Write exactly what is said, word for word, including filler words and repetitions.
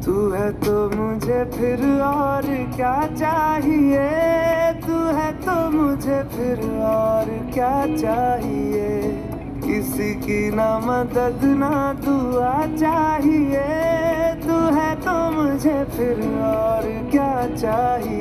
तू है तो मुझे फिर और क्या चाहिए, तू है तो मुझे फिर और क्या चाहिए। किसी की ना मदद ना दुआ चाहिए, तू है तो मुझे फिर और क्या चाहिए।